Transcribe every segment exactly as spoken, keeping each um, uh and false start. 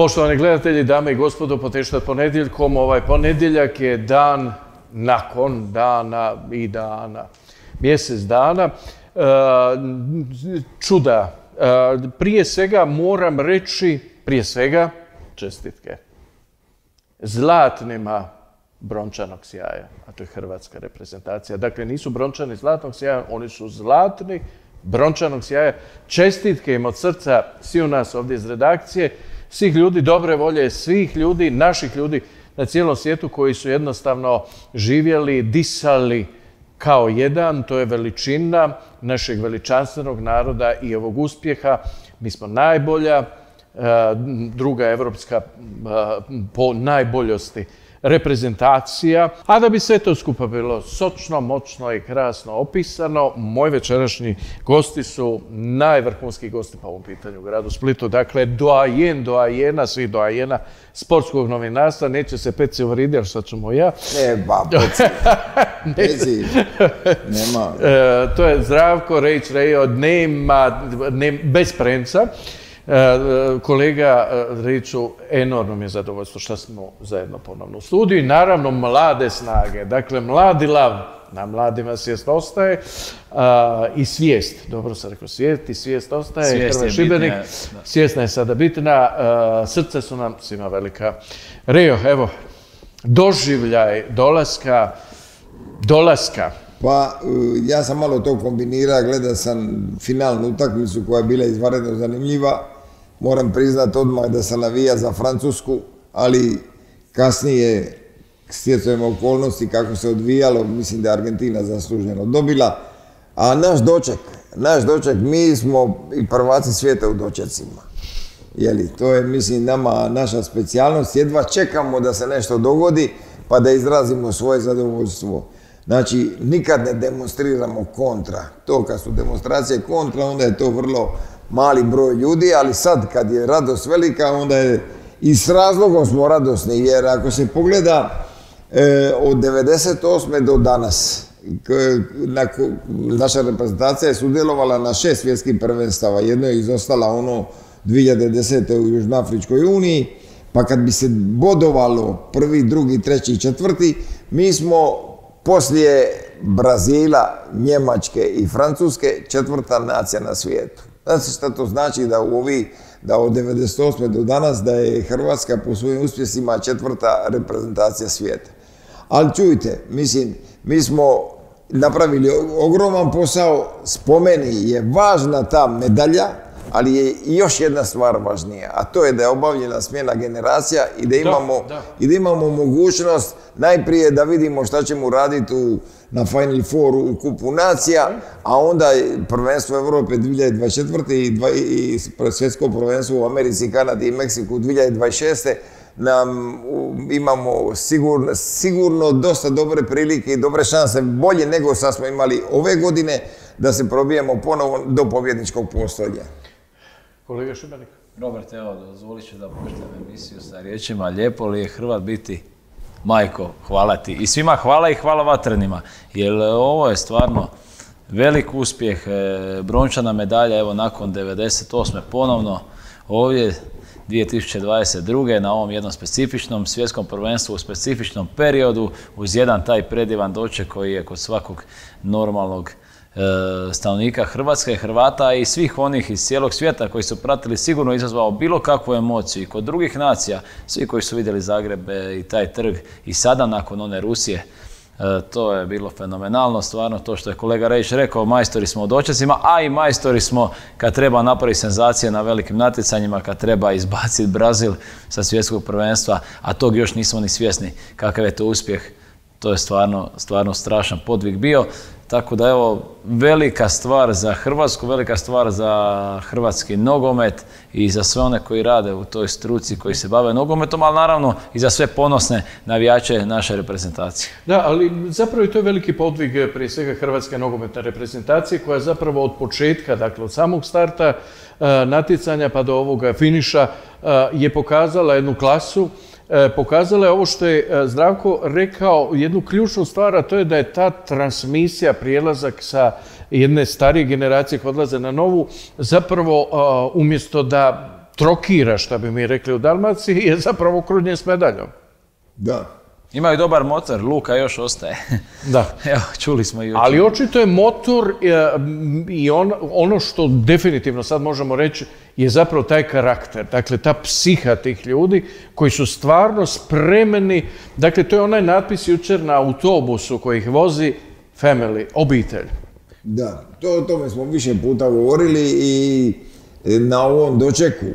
Poštovani gledatelji, dame i gospodo, Poteštat ponedjeljkom. Ovaj ponedjeljak je dan nakon dana i dana, mjesec dana. Čuda. Prije svega moram reći, prije svega, čestitke zlatnima brončanog sjaja, a to je hrvatska reprezentacija. Dakle, nisu brončani zlatnog sjaja, oni su zlatni brončanog sjaja. Čestitke im od srca svi u nas ovdje iz redakcije, svih ljudi dobre volje, svih ljudi, naših ljudi na cijelom svijetu koji su jednostavno živjeli, disali kao jedan. To je veličina našeg veličanstvenog naroda i ovog uspjeha. Mi smo najbolja, druga evropska po najboljosti reprezentacija. A da bi sve to skupa bilo sočno, moćno i krasno opisano, moji večerašnji gosti su najvrhunski gosti po ovom pitanju u gradu Splitu. Dakle, doajen, doajena, svih doajena sportskog novinarstva. Neće se Peci uvridi, ali šta ćemo ja? Ne, ba, Peci. Peci, nema. To je Zdravko Rejić-Rejo, nema, bez premca. Kolega Rejiću, enormno mi je zadovoljstvo što smo zajedno ponovno u studiju i naravno mlade snage. Dakle, mladi lav, na mladima svijest ostaje i svijest, dobro sam rekao, svijest i svijest ostaje. Hrvat Šibenik, svjesna je sada bitna, srce su nam svima velika. Rejo, evo, doživljaj dolaska, dolaska. Pa, ja sam malo to kombinirao, gledao sam finalnu utakmicu koja je bila izvanredno zanimljiva. Moram priznati odmah da sam navija za Francusku, ali kasnije, stjecajem okolnosti kako se odvijalo, mislim da je Argentina zasluženo dobila. A naš doček, naš doček, mi smo i prvaci svijeta u dočecima. Jeli, to je, mislim, nama naša specijalnost. Jedva čekamo da se nešto dogodi, pa da izrazimo svoje zadovoljstvo. Znači, nikad ne demonstriramo kontra. To kad su demonstracije kontra, onda je to vrlo mali broj ljudi, ali sad kad je radost velika, onda je i s razlogom smo radosni, jer ako se pogleda od devedeset osme do danas, naša reprezentacija je sudjelovala na šest svjetskih prvenstava. Jedno je izostala ono dvije hiljade desete u Južnoafričkoj uniji, pa kad bi se bodovalo prvi, drugi, treći i četvrti, mi smo poslije Brazila, Njemačke i Francuske četvrta nacija na svijetu. Znate šta to znači da u ovi, da od devedeset osme do danas da je Hrvatska po svojim uspjesima četvrta reprezentacija svijeta. Ali čujte, mislim, mi smo napravili ogroman posao, spomeni je važna ta medalja, ali je i još jedna stvar važnija, a to je da je obavljena smjena generacija i da imamo, da, da. I da imamo mogućnost najprije da vidimo šta ćemo raditi u, na Final Four u Kupu nacija, a onda prvenstvo Evrope dvije hiljade dvadeset četvrte i, dva, i svjetsko prvenstvo u Americi, Kanadi i Meksiku dvije hiljade dvadeset šeste nam imamo sigurno, sigurno dosta dobre prilike i dobre šanse, bolje nego što smo imali ove godine, da se probijemo ponovo do pobjedničkog postolja. Kolega Šibenik. Robert, evo, dozvolit ću da počnem emisiju sa riječima. Lijepo li je Hrvat biti? Majko, hvala ti. I svima hvala i hvala Vatrenima. Jer ovo je stvarno velik uspjeh. Brončana medalja, evo, nakon devedeset osme ponovno ovdje dvije tisuće dvadeset druge na ovom jednom specifičnom svjetskom prvenstvu u specifičnom periodu uz jedan taj predivan doček koji je kod svakog normalnog stanovnika Hrvatske, Hrvata i svih onih iz cijelog svijeta koji su pratili, sigurno izazvao bilo kakvu emociju i kod drugih nacija, svi koji su vidjeli Zagreb i taj trg i sada nakon one Rusije, to je bilo fenomenalno, stvarno to što je kolega Rejić rekao, majstori smo u dočecima, a i majstori smo kad treba napraviti senzacije na velikim natjecanjima, kad treba izbaciti Brazil sa svjetskog prvenstva, a tog još nismo ni svjesni kakav je to uspjeh. To je stvarno, stvarno strašan podvig bio. Tako da evo, velika stvar za Hrvatsku, velika stvar za hrvatski nogomet i za sve one koji rade u toj struci, koji se bave nogometom, ali naravno i za sve ponosne navijače naše reprezentacije. Da, ali zapravo to je veliki podvig prije svega hrvatske nogometne reprezentacije koja zapravo od početka, dakle od samog starta natjecanja pa do ovoga finiša je pokazala jednu klasu, pokazala je ovo što je Zdravko rekao, jednu ključnu stvar, a to je da je ta transmisija, prijelazak sa jedne starije generacije koja odlaze na novu, zapravo umjesto da trokira, šta bi mi rekli u Dalmaciji, je zapravo okrunjen s medaljom. Da. Imaju dobar motor, Luka još ostaje. Da. Evo, čuli smo i jučer. Ali očito je motor e, i on, ono što definitivno sad možemo reći je zapravo taj karakter, dakle ta psiha tih ljudi koji su stvarno spremni, dakle to je onaj natpis jučer na autobusu koji ih vozi family, obitelj. Da, to, o tome smo više puta govorili i na ovom dočeku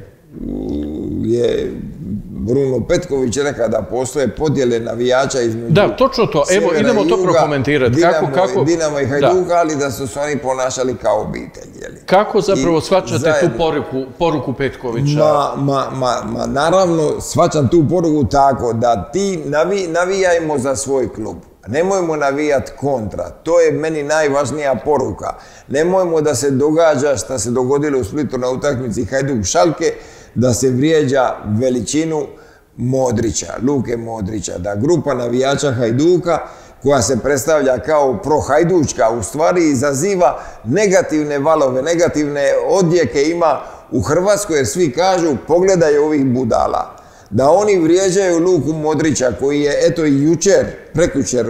je Bruno Petković rekao da postoje podjele navijača između Da, točno to. Evo, idemo to prokomentirati. Dinamo, kako, kako... Dinamo i Hajduka, ali da su se oni ponašali kao obitelj. Jeli? Kako zapravo I shvaćate zajedno. tu poruku, poruku Petkovića? Ma, ma, ma, ma, naravno, shvaćam tu poruku tako da ti navi, navijajmo za svoj klub. Nemojmo navijati kontra. To je meni najvažnija poruka. Nemojmo da se događa što se dogodilo u Splitu na utakmici Hajduk-Šalke, da se vrijeđa veličinu Modrića, Luke Modrića, da grupa navijača Hajduka koja se predstavlja kao prohajdučka u stvari izaziva negativne valove, negativne odjeke ima u Hrvatskoj jer svi kažu pogledaj ovih budala. Da oni vrijeđaju Luku Modrića koji je eto i jučer, prekjučer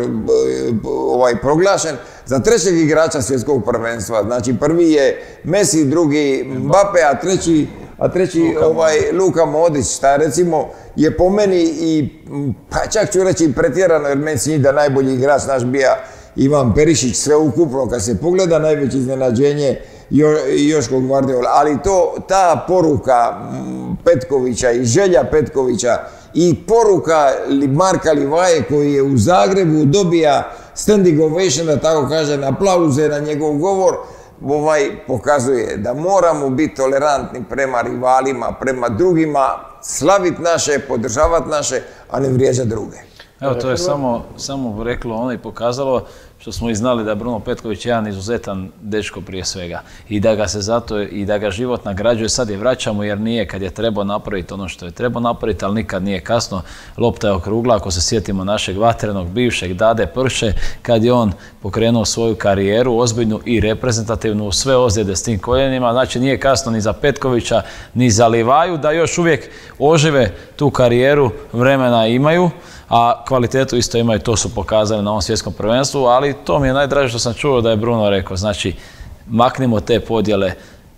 ovaj, proglašen za trećeg igrača svjetskog prvenstva. Znači prvi je Messi, drugi Mbappe, a treći a treći Luka, ovaj, Luka Modrić, šta recimo je po meni i, pa čak ću reći pretjerano, jer meni se da najbolji igrač naš bija Ivan Perišić, sve ukupno, kad se pogleda najveće iznenađenje jo, Joško Gvardiola, ali to, ta poruka Petkovića i želja Petkovića i poruka Marka Livaje koji je u Zagrebu dobija standing ovation, da tako kažem, aplauze na njegov govor, ovaj pokazuje da moramo biti tolerantni prema rivalima, prema drugima, slaviti naše, podržavati naše, a ne vrijeđati druge. Evo, to je samo, samo reklo ono i pokazalo što smo i znali da je Bruno Petković jedan izuzetan dečko prije svega i da ga se zato i da ga život nagrađuje. Sad je vraćamo jer nije kad je trebao napraviti ono što je trebao napraviti, ali nikad nije kasno. Lopta je okrugla, ako se sjetimo našeg vatrenog bivšeg Dade Prše, kad je on pokrenuo svoju karijeru ozbiljnu i reprezentativnu, sve ozljede s tim koljenima, znači nije kasno ni za Petkovića, ni za Livaju, da još uvijek ožive tu karijeru, vremena imaju, a kvalitetu isto imaju, to su pokazali na ovom svjetskom prvenstvu, ali to mi je najdraže što sam čuo da je Bruno rekao, znači maknimo te podjele,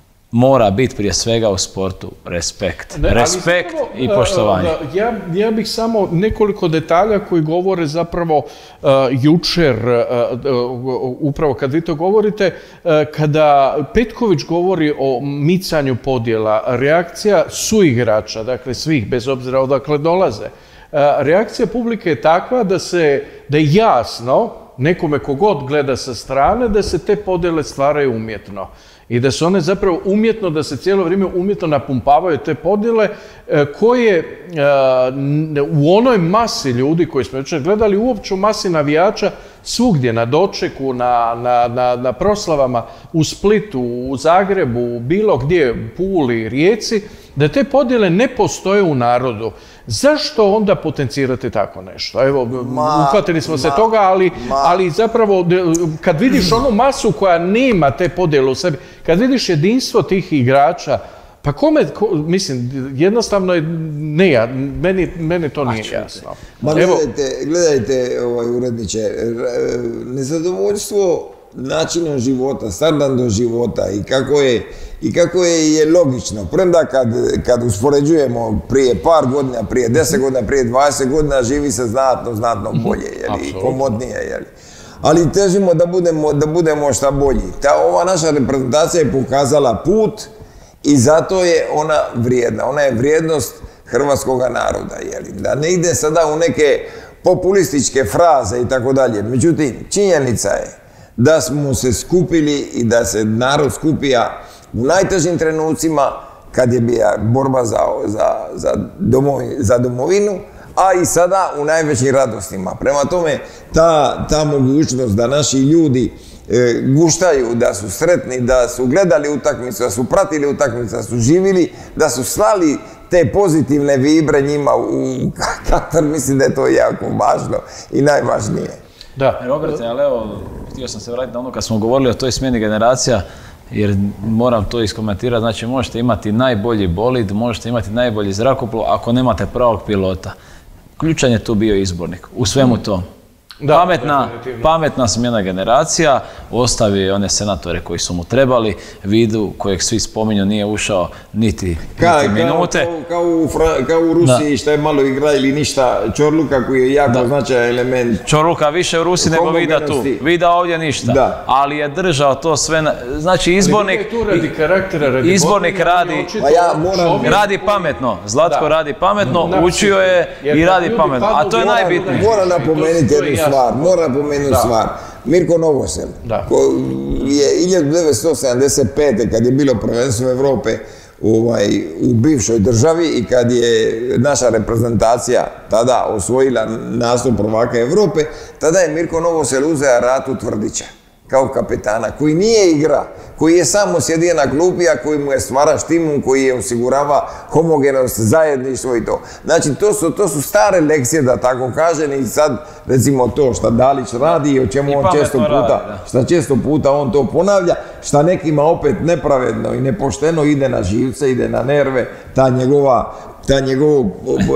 mora biti prije svega u sportu respekt. Ne, respekt zapravo, i poštovanje. Ja, ja bih samo nekoliko detalja koji govore zapravo uh, jučer, uh, upravo kad vi to govorite, uh, kada Petković govori o micanju podjela, reakcija suigrača, dakle svih, bez obzira odakle dolaze, reakcija publike je takva da, se, da je jasno nekome kogod gleda sa strane da se te podjele stvaraju umjetno. I da su one zapravo umjetno, da se cijelo vrijeme umjetno napumpavaju te podjele koje u onoj masi ljudi koji smo jučer gledali, uopće u masi navijača, svugdje na dočeku, na, na, na, na proslavama, u Splitu, u Zagrebu, bilo gdje, u Puli, Rijeci, da te podjele ne postoje u narodu. Zašto onda potencirate tako nešto? Evo, ma, uhvatili smo ma, se toga, ali, ali zapravo kad vidiš onu masu koja nema te podjele u sebi, kad vidiš jedinstvo tih igrača, pa kome, ko, mislim, jednostavno je, ne ja, meni, meni to nije A, jasno. Ma gledajte, gledajte ovaj, uredniče, nezadovoljstvo načinom života, standardom života i kako je, i kako je, je logično. Premda kad, kad uspoređujemo prije par godina, prije deset godina, prije dvadeset godina, živi se znatno, znatno bolje, jeli, komodnije, jeli. Ali težimo da budemo, da budemo šta bolji. Ta, ova naša reprezentacija je pokazala put i zato je ona vrijedna. Ona je vrijednost hrvatskog naroda, jeli. Da ne ide sada u neke populističke fraze i tako dalje. Međutim, činjenica je da smo se skupili i da se narod skupija u najtežim trenucima kad je bila borba za, za, za, domovi, za domovinu, a i sada u najvećim radostima. Prema tome, ta, ta mogućnost da naši ljudi e, guštaju, da su sretni, da su gledali utakmicu, da su pratili utakmicu, da su živili, da su slali te pozitivne vibre njima u Katar, mislim da je to jako važno i najvažnije. Da. Roberte, ali evo, htio sam se vratiti na ono kad smo govorili o toj smjeni generacija. jer moram to iskomentirati, znači možete imati najbolji bolid, možete imati najbolji zrakoplov, ako nemate pravog pilota. Ključan je tu bio izbornik u svemu tom. Da, pametna, pametna smjena generacija, ostavio je one senatore koji su mu trebali, Vidu kojeg svi spominju nije ušao niti, Ka, niti minute. Kao, kao, u Fra, kao u Rusiji što je malo igra ili ništa, Čorluka koji je jako značajan element. Čorluka više u Rusiji nego Vida tu. Vida ovdje ništa. Da. Ali je držao to sve, na, znači izbornik, radi karaktera, radi izbornik bodine, radi, ja moram, radi pametno, Zlatko da. radi pametno, da. učio je i radi pametno, a to je najbitnije. Moram napomenuti jednu stvar, moram napomenuti stvar. Mirko Novosel, koji je hiljadu devetsto sedamdeset pete kad je bilo prvenstvo Europe ovaj, u bivšoj državi i kad je naša reprezentacija tada osvojila nastup prvaka Europe, tada je Mirko Novosel uzeo Ratu Tvrdića kao kapetana, koji nije igra, koji je samo sjedio na klupi, a koji mu je stvara štimu, koji je osigurava homogenost, zajedništvo i to. Znači, to su, to su stare lekcije, da tako kažem, i sad, recimo to šta Dalić radi i o čemu on često puta, šta često puta on to ponavlja, šta nekima opet nepravedno i nepošteno ide na živce, ide na nerve, ta njegova ta njegovo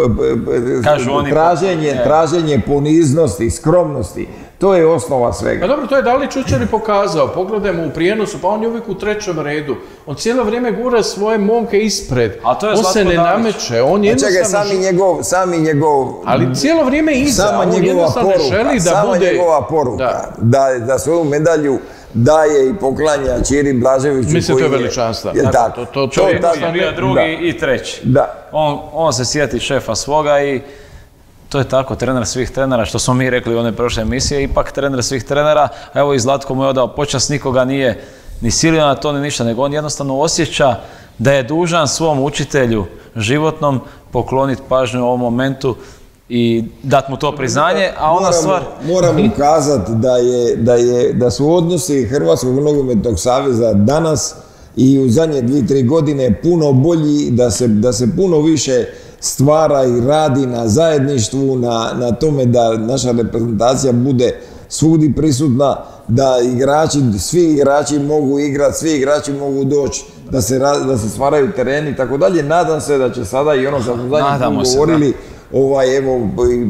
traženje, traženje poniznosti, skromnosti, to je osnova svega. A dobro, to je Dalić jučer i pokazao. Pogledajmo u prijenosu, pa on je uvijek u trećem redu. On cijelo vrijeme gura svoje momke ispred. On se ne nameće. On jednostavno... Čekaj, sami njegov, sami njegov... Ali cijelo vrijeme iza. Sama on njegova poruka, sama njegova poruka, da, da svoju medalju daje i poklanja Ćiri Blaževiću. Mislim, to je veličanstva. Je tako. To, to, čovjek je bio drugi da. i treći. Da. On, on se sjeti šefa svoga i to je tako, trener svih trenera, što smo mi rekli u one prošle emisije, ipak trener svih trenera, a evo i Zlatko mu je odao počast, nikoga nije ni silio na to, ni ništa, nego on jednostavno osjeća da je dužan svom učitelju životnom pokloniti pažnju u ovom momentu i dati mu to priznanje, a ona moram, stvar... Moram ukazati da, je, da, je, da su odnosi Hrvatskog nogometnog saveza danas i u zadnje dvije, tri godine puno bolji, da se, da se puno više stvara i radi na zajedništvu, na, na tome da naša reprezentacija bude svugdje prisutna, da igrači, svi igrači mogu igrati, svi igrači mogu doći, da se, da se stvaraju tereni i tako dalje. Nadam se da će sada i ono što smo zadnji put govorili, ovaj, evo,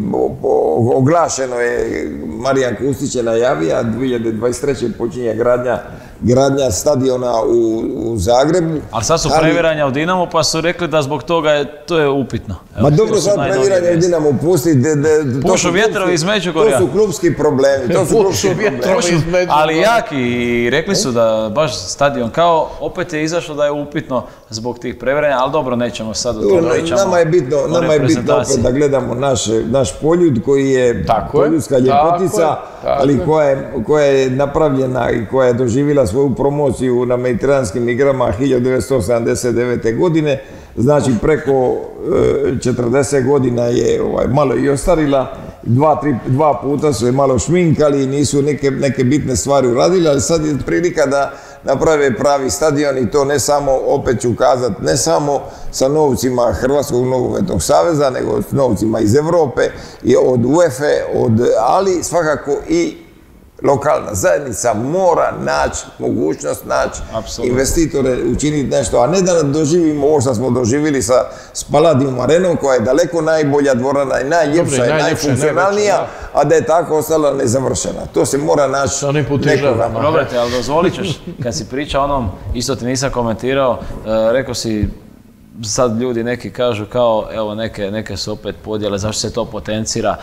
oglašeno je, Marijan Kustić je najavio, dvije hiljade dvadeset treće počinje gradnja, gradnja stadiona u, u Zagrebu. Ali sad su previranja u Dinamo pa su rekli da zbog toga je, to je upitno. Evo, ma dobro, sad previranja u Dinamo pusti. Pušu vjetrovi iz Međugorja. To su klubski problemi. To su klubski problemi. Ali jaki i rekli su da baš stadion kao opet je izašlo da je upitno zbog tih previranja, ali dobro, nećemo sad o tome pričamo. Nama je bitno, nama je bitno opet da gledamo naš, naš Poljud koji je poljudska ljepotica, ali koja je, koja je napravljena i koja je doživjela svoju promociju na mediteranskim igrama hiljadu devetsto sedamdeset devete. godine, znači preko četrdeset godina je ovaj, malo i ostarila, dva, tri, dva puta su je malo šminkali, nisu neke, neke bitne stvari uradili, ali sad je prilika da naprave pravi stadion i to ne samo, opet ću kazati, ne samo sa novcima Hrvatskog nogometnog saveza, nego s novcima iz Europe i od U E F E, od, ali svakako i lokalna zajednica mora naći mogućnost, naći investitore, učiniti nešto, a ne da doživimo ovo što smo doživjeli sa Palladium arenom, koja je daleko najbolja dvorana i najljepša i najfunkcionalnija, a da je tako ostala nezavršena. To se mora naći nekoga. Robrate, ali dozvolit ćeš, kad si pričao onom, isto ti nisam komentirao, rekao si, sad ljudi neki kažu kao, evo neke, neke su opet podjele, zašto se to potencira,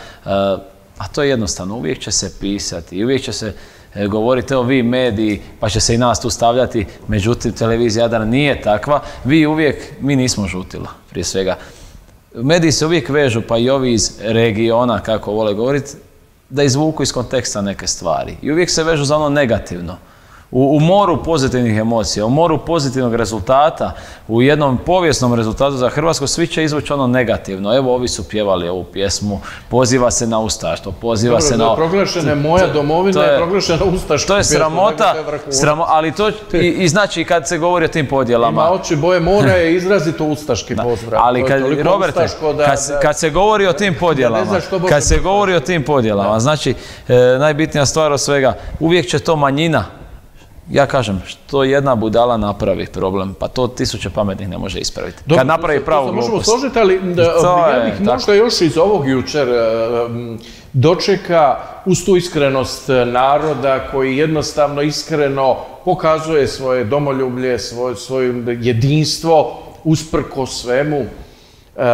a to je jednostavno, uvijek će se pisati i uvijek će se e, govoriti, evo vi mediji, pa će se i nas tu stavljati, međutim televizija Jadran nije takva, vi uvijek, mi nismo žutila, prije svega. Mediji se uvijek vežu, pa i ovi iz regiona, kako vole govoriti, da izvuku iz konteksta neke stvari i uvijek se vežu za ono negativno. U, u moru pozitivnih emocija, u moru pozitivnog rezultata, u jednom povijesnom rezultatu za Hrvatsku, svi će izvući ono negativno. Evo, ovi su pjevali ovu pjesmu, poziva se na ustaštvo, poziva Dobro, se na... Proglašena je moja domovina, je proglašena ustaštvo. To je sramota, sramo, ali to i, i znači kad se govori o tim podjelama... Ima oči boje mora je izrazito ustaški pozdrav. Ali kad, Roberte, da, kad, da, kad se govori o tim podjelama, kad se govori o tim podjelama, znači, e, najbitnija stvar od svega, uvijek će to manjina ja kažem, što jedna budala napravi problem, pa to tisuće pametnih ne može ispraviti. Dobro, kad napravi to, pravu to možemo glupost. složiti, ali da, ja bih je, možda još iz ovog jučer um, dočeka uz tu iskrenost naroda koji jednostavno iskreno pokazuje svoje domoljublje, svoje, svoje jedinstvo usprko svemu. Uh,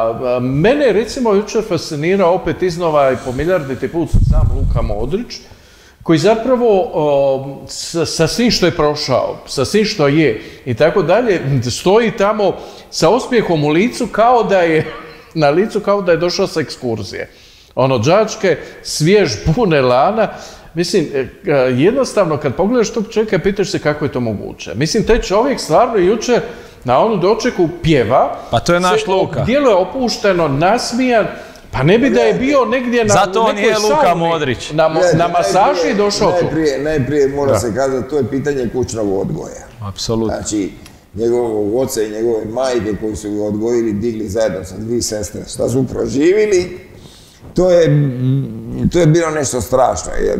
mene recimo jučer fascinirao opet iznova i po milijarditi put sam Luka Modrić, koji zapravo uh, sa, sa svim što je prošao, sa svim što je i tako dalje, stoji tamo sa osmijehom u licu kao da je, na licu kao da je došao sa ekskurzije. Ono, đačke, svjež, pun elana. Mislim, jednostavno kad pogledaš tog čovjeka, pitaš se kako je to moguće. Mislim, taj čovjek stvarno jučer na onu dočeku pjeva. Pa to je naš Luka. Djeluje opušteno, nasmijan. Pa ne bi da je bio negdje na Zato on nekoj je Luka sauni, Modrić. na, na masaži došao tu. Najprije, najprije mora se kazati, to je pitanje kućnog odgoja. Apsolutno. Znači, njegovog oca i njegove majke koji su ga odgojili, digli zajedno sa dvije sestre, šta su proživili, to je, to je bilo nešto strašno, jer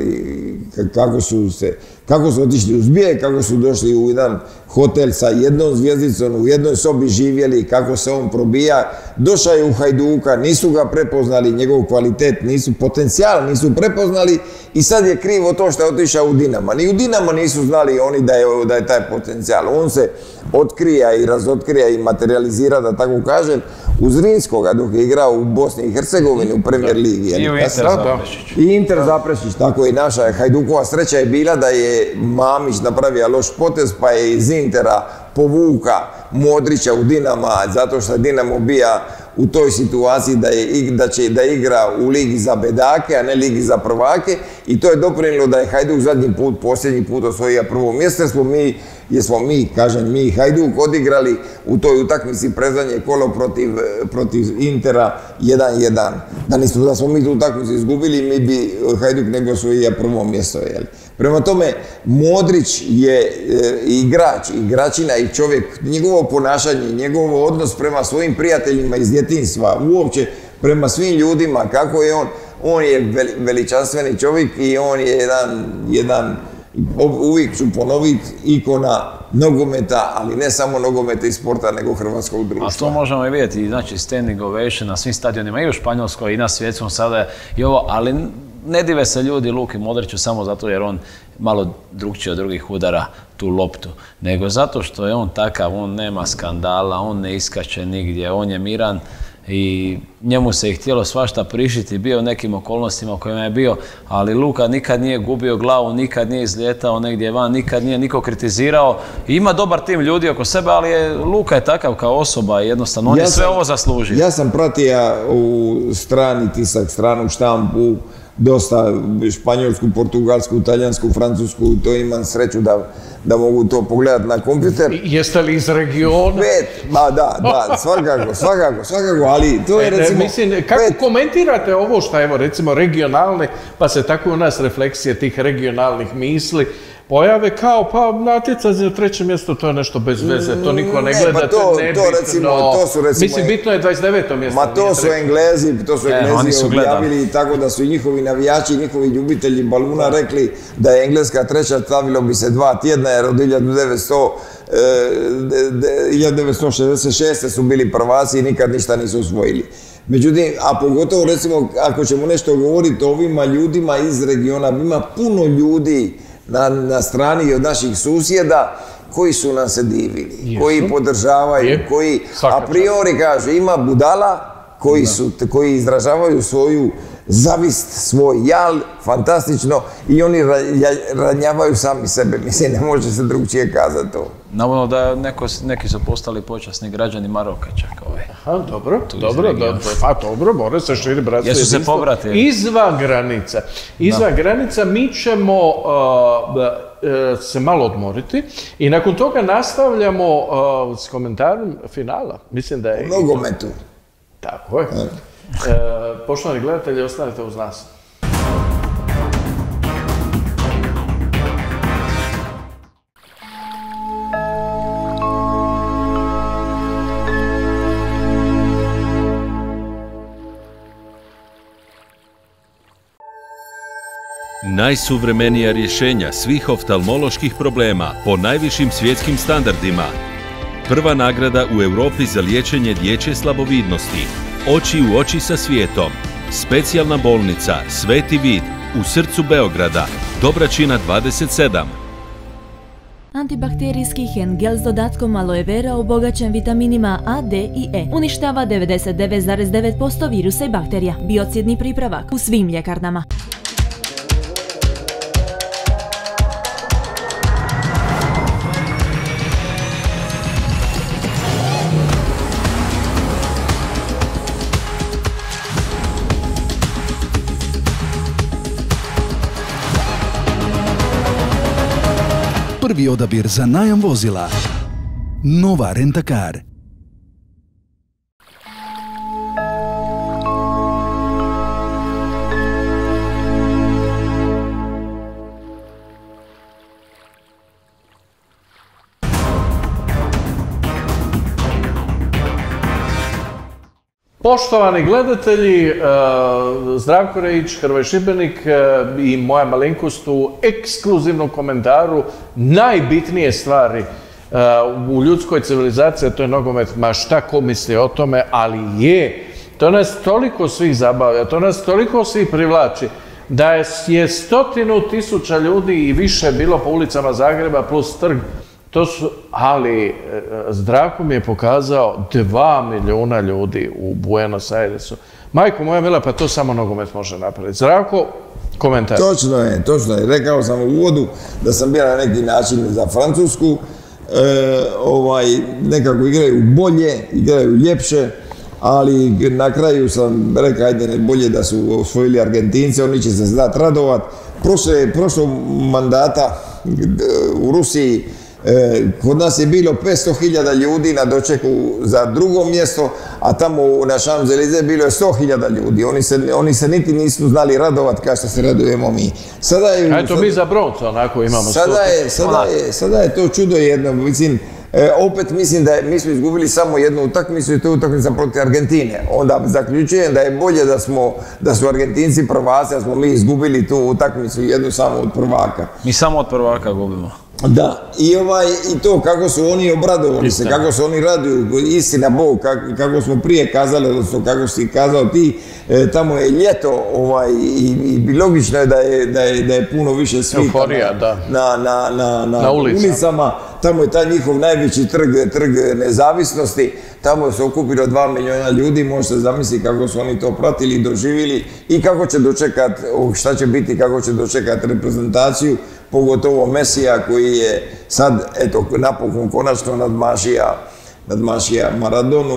kako su se, kako su otišli u zbijeg, kako su došli u jedan hotel sa jednom zvijezdicom, u jednoj sobi živjeli, kako se on probija, došao je u Hajduka, nisu ga prepoznali, njegov kvalitet, nisu potencijal, nisu prepoznali i sad je krivo to što je otišao u Dinamo. Ni u Dinamo nisu znali oni da je, da je taj potencijal. On se otkrija i razotkrija i materializira, da tako kažem, uz Zrinskoga dok je igrao u Bosni i Hercegovini u Premier Ligi. I u Inter Zaprešić. I Inter Zaprešić, tako i naša Hajdukova sreća je bila da je Mamić napravio loš potez pa je iz Intera povuka Modrića u Dinama zato što je Dinamo bija u toj situaciji da, je, da će da igra u ligi za bedake, a ne ligi za prvake i to je doprinijelo da je Hajduk zadnji put, posljednji put osvojio prvo mjesto jer smo mi, jer smo mi, kažem mi, Hajduk odigrali u toj utakmici predzadnje kolo protiv, protiv Intera jedan jedan. Da nismo, da smo mi tu utakmicu izgubili, mi bi Hajduk ne bi osvojio prvo mjesto. Jel? Prema tome, Modrić je e, igrač, igračina i čovjek, njegovo ponašanje, njegov odnos prema svojim prijateljima iz djetinjstva, uopće prema svim ljudima, kako je on, on je veličanstveni čovjek i on je jedan, jedan uvijek ću ponoviti, ikona nogometa, ali ne samo nogometa i sporta, nego hrvatskog društva. A to možemo i vidjeti, znači standing ovation na svim stadionima i u Španjolskoj i na svjetskom sada i ovo, ali ne dive se ljudi Luki Modriću samo zato jer on malo drugčije od drugih udara tu loptu, nego zato što je on takav, on nema skandala, on ne iskače nigdje, on je miran i njemu se je htjelo svašta prišiti, bio u nekim okolnostima u kojima je bio, ali Luka nikad nije gubio glavu, nikad nije izlijetao negdje van, nikad nije niko kritizirao. I ima dobar tim ljudi oko sebe, ali je, Luka je takav kao osoba i jednostavno on ja je sve sam, ovo zaslužio. Ja sam pratio u strani tisak, stranu štampu, dosta španjolsku, portugalsku, talijansku, francusku, to imam sreću da, da mogu to pogledati na kompjuter. Jeste li iz regiona? Pet, ba da, da, svakako, svakako, svakako, ali to je recimo... Mislim, kako pet. Komentirate ovo što, evo, recimo, regionalne, pa se tako u nas refleksije tih regionalnih misli pojave kao, pa natjecanje u trećem mjestu, to je nešto bez veze, to niko ne gleda, ne, to, to je nebitno. To, recimo, to su recimo... Mislim, bitno je dvadeset deveto mjesto. Ma to su Englezi, to su Englezi e, objavili tako da su njihovi navijači, njihovi ljubitelji baluna rekli da je Engleska treća, stavilo bi se dva tjedna jer od hiljadu devetsto šezdeset šeste su bili prvaci i nikad ništa nisu osvojili. Međutim, a pogotovo recimo ako ćemo nešto govoriti o ovima ljudima iz regiona, ima puno ljudi na, na strani od naših susjeda koji su nam se divili, Jesu. koji podržavaju, Je. koji a priori kaže ima budala koji, su, koji izražavaju svoju zavist, svoj jal, fantastično i oni ranjavaju sami sebe. Mislim, ne može se drugčije kazati to. Navodno da neko, neki su postali počasni građani Maroka čak ovaj. Aha, dobro, dobro, dobro, pa dobro, more se širi bratstvo. Jesu se povratili? Izvan granica. Izvan da. granica mi ćemo uh, uh, se malo odmoriti i nakon toga nastavljamo uh, s komentarom finala. Mislim da je... U nogometu. Tako je. E, poštovani gledatelji, ostanite uz nas. najsuvremenija rješenja svih oftalmoloških problema po najvišim svjetskim standardima. Prva nagrada u Europi za liječenje dječje slabovidnosti. Oči u oči sa svijetom. Specijalna bolnica Sveti Vid u srcu Beograda. Dobračina dvadeset sedam. Antibakterijski hen gel s dodatkom aloe vera obogaćen vitaminima A, D i E. Uništava devedeset devet zarez devet posto virusa i bakterija. Biocidni pripravak u svim ljekarnama. Prvi odabir za najam vozila. Nova Rent-A-Car. Poštovani gledatelji, Zdravko Rejić, Hrvoje Šibenik i moja malenkost u ekskluzivnom komentaru najbitnije stvari u ljudskoj civilizaciji, a to je nogomet, ma šta ko misli o tome, ali je. To nas toliko svih zabavlja, to nas toliko svih privlači, da je stotinu tisuća ljudi i više bilo po ulicama Zagreba plus trg. To su, ali Zdravko mi je pokazao dva milijuna ljudi u Buenos Airesu. Majko moja mila, pa to samo nogomet može napraviti. Zdravko, komentar. Točno je, točno je. Rekao sam u uvodu da sam bio na neki način za Francusku. Nekako igraju bolje, igraju ljepše, ali na kraju sam rekao, ajde, bolje da su osvojili Argentince, oni će se znati radovat. Prošlog mandata u Rusiji kod nas je bilo petsto hiljada ljudi na dočeku za drugo mjesto, a tamo na Champs-Élysées bilo je sto hiljada ljudi. Oni se, oni se niti nisu znali radovat kao što se radujemo mi. Sada je, a eto mi za broncu onako imamo sada je, sada, je, sada je to čudo jedno. Mislim, e, opet mislim da je, mi smo izgubili samo jednu utakmicu i to je utakmica protiv Argentine. Onda zaključujem da je bolje da smo, da su Argentinci prvaci, da smo mi izgubili tu utakmicu jednu samo od prvaka. Mi samo od prvaka gubimo. Da, i, ovaj, i to kako su oni obradovali se, kako se oni raduju, istina Bog, kako, kako smo prije kazali, odnosno kako si kazao ti, e, tamo je ljeto ovaj, i, i logično je da je, da je, da je puno više svita Euforija, na, da. na, na, na, na, na ulicama. ulicama. Tamo je taj njihov najveći trg, trg nezavisnosti, tamo se okupilo dva milijuna ljudi, možete zamisliti kako su oni to pratili i doživjeli i kako će dočekati, šta će biti, kako će dočekati reprezentaciju, pogotovo Mesija koji je sad, eto, napokon konačno nadmašija, nadmašija Maradonu.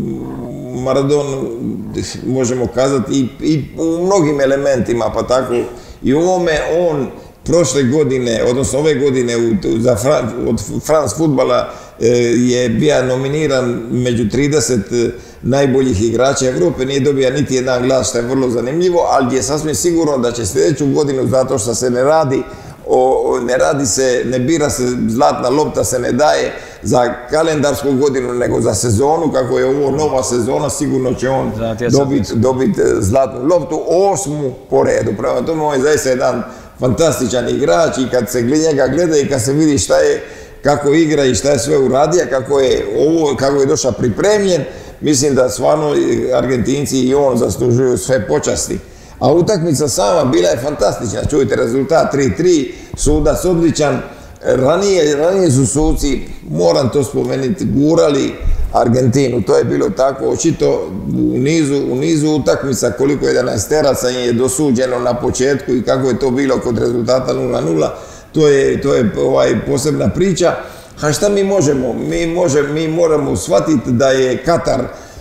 Maradonu, možemo kazati, i, i u mnogim elementima, pa tako i u ovome on prošle godine, odnosno ove godine u, za Fran, od France Futbala e, je bio nominiran među trideset najboljih igrača Evrope, nije dobio niti jedan glas, što je vrlo zanimljivo, ali je sasvim sigurno da će sljedeću godinu, zato što se ne radi O, ne radi se, ne bira se, zlatna lopta se ne daje za kalendarsku godinu, nego za sezonu, kako je ovo nova sezona, sigurno će on dobiti dobit zlatnu loptu, osmu po redu. Prema tome, on je zaista jedan fantastičan igrač i kad se njega gleda i kad se vidi šta je, kako igra i šta je sve uradio, kako je, ovo, kako je došao pripremljen, mislim da stvarno Argentinci i on zaslužuju sve počasti. A utakmica sama bila je fantastična, čujte rezultat tri tri, sudac odličan, ranije, ranije su suci, moram to spomenuti, gurali Argentinu, to je bilo tako očito u nizu, u nizu utakmica koliko jedanaesteraca je dosuđeno na početku i kako je to bilo kod rezultata nula nula, to je, to je ovaj, posebna priča. A šta mi možemo? Mi, može, mi moramo shvatiti da je Katar,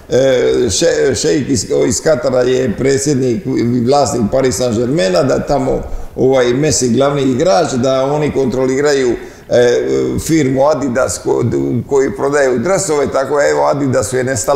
Še, šejk iz, iz Katara je predsjednik i vlasnik Paris Saint-Germaina, da tamo ovaj Messi glavni igrač, da oni kontroliraju e, firmu Adidas ko, koji prodaju dresove, tako evo Adidasu je nestalo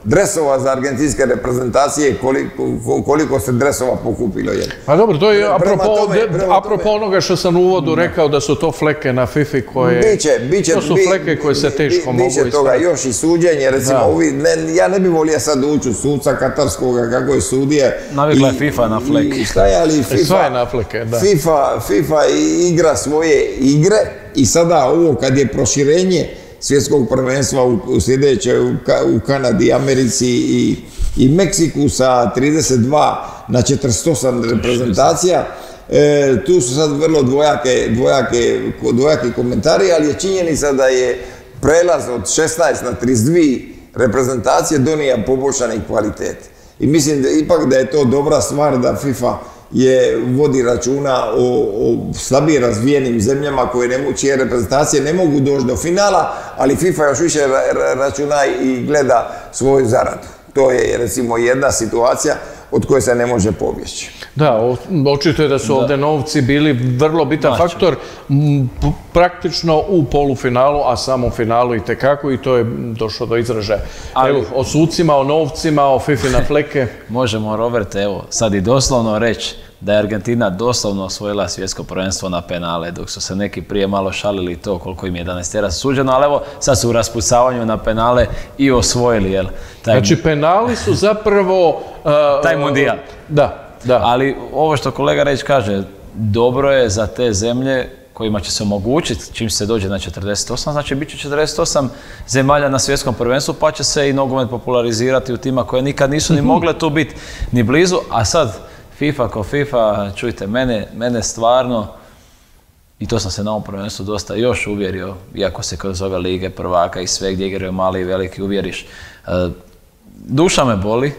dresova za argentinske reprezentacije, koliko, koliko se dresova pokupilo. Je. Pa dobro, to je apropo, tome, apropo onoga što sam u uvodu rekao da su to fleke na FIFA koje... Biće, biće, to su fleke koje se teško bi, mogu biće toga još i suđenje, recimo, ovi, ne, ja ne bih volio sad ući u suca katarskoga, kako je sudije. Navikla je FIFA na fleke. I šta je, ali FIFA, Sva je na fleke, da. FIFA, FIFA igra svoje igre i sada ovo kad je proširenje svjetskog prvenstva u, u sljedeće u, u Kanadi, Americi i, i Meksiku sa trideset dva na četrdeset osam reprezentacija. E, tu su sad vrlo dvojake, dvojake, dvojaki komentari, ali je činjenica da je prelaz od šesnaest na trideset dvije reprezentacije donija poboljšani kvalitet. I mislim da ipak da je to dobra stvar da FIFA je vodi računa o, o slabije razvijenim zemljama koje ne, čije reprezentacije ne mogu doći do finala, ali FIFA još više računa i gleda svoju zaradu. To je recimo jedna situacija od koje se ne može pobjeći. Da, očito je da su ovdje novci bili vrlo bitan faktor praktično u polufinalu, a samom finalu i tekako, i to je došlo do izražaja. Evo, o sucima, o novcima, o FIFA na fleke. Možemo, Robert, evo, sad i doslovno reći da je Argentina doslovno osvojila svjetsko prvenstvo na penale, dok su se neki prije malo šalili to koliko im je jedanaesterac suđeno, ali evo, sad su u raspucavanju na penale i osvojili, jel? Taj... Znači, penali su zapravo... Uh, taj mundijal. Da, da. Ali ovo što kolega Reč kaže, dobro je za te zemlje kojima će se omogućiti, čim se dođe na četrdeset osam, znači bit će četrdeset osam zemalja na svjetskom prvenstvu, pa će se i nogomet popularizirati u tima koje nikad nisu ni mogle tu biti ni blizu, a sad FIFA ko FIFA, čujte, mene, mene stvarno, i to sam se na ovom prvenstvu dosta još uvjerio, iako se kroz ove lige prvaka i sve gdje igraju mali i veliki uvjeriš, duša me boli